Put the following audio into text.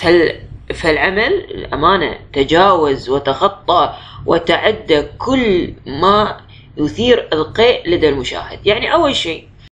فالعمل الأمانة تجاوز وتخطى وتعدى كل ما يثير القيء لدى المشاهد. يعني أول شيء